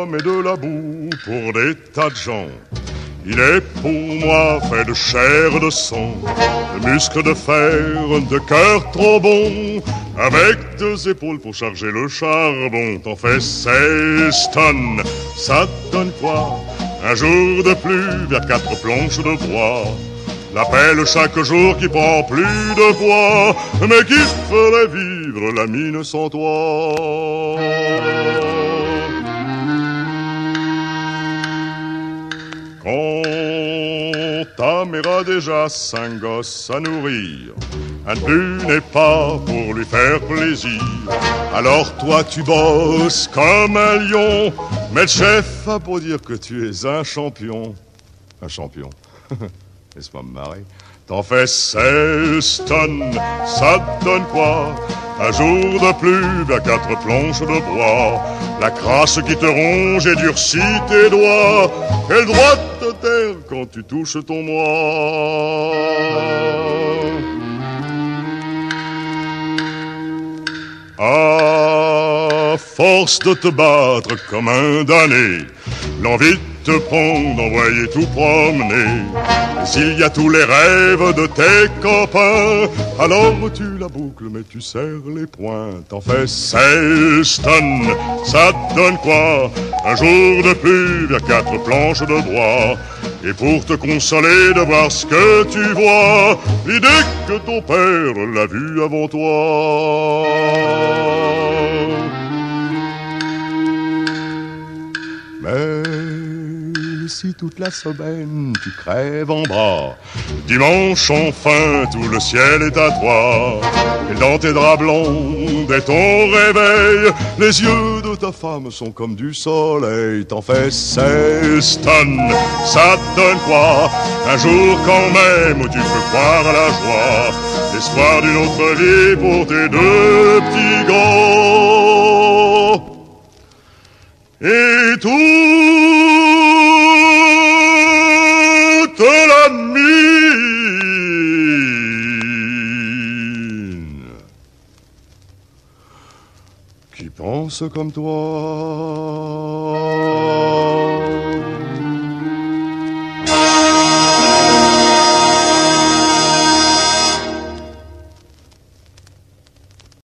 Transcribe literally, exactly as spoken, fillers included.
pommes et de la boue pour des tas de gens. Il est pour moi fait de chair et de sang, de muscles de fer, de cœur trop bon, avec deux épaules pour charger le charbon. T'en fais seize tonnes, ça te donne quoi? Un jour de plus vers quatre planches de bois. La pelle chaque jour qui prend plus de poids, mais qui ferait vivre la mine sans toi? Quand ta mère a déjà cinq gosses à nourrir, un de plus n'est pas pour lui faire plaisir. Alors toi tu bosses comme un lion, mais le chef a pour dire que tu es un champion. Un champion. Laisse pas me marrer. T'en fais seize tonnes, ça te donne quoi? Un jour de plus vers quatre planches de bois. La crasse qui te ronge et durcit tes doigts, et le droit de te taire quand tu touches ton moi. À force de te battre comme un damné, l'envie te prend d'envoyer tout promener. Et s'il y a tous les rêves de tes copains, alors tu la boucles mais tu serres les poings. T'en fais seize tonnes, ça te donne quoi? Un jour de plus vers quatre planches de bois. Et pour te consoler de voir ce que tu vois, l'idée que ton père l'a vu avant toi. Mais si toute la semaine tu crèves en bas, dimanche enfin tout le ciel est à toi. Et dans tes draps blancs, dès ton réveil, les yeux de ta femme sont comme du soleil. T'en fais seize tonnes, ça te donne quoi? Un jour quand même où tu peux croire à la joie, l'espoir d'une autre vie pour tes deux petits gars. Et toute la mine qui pense comme toi.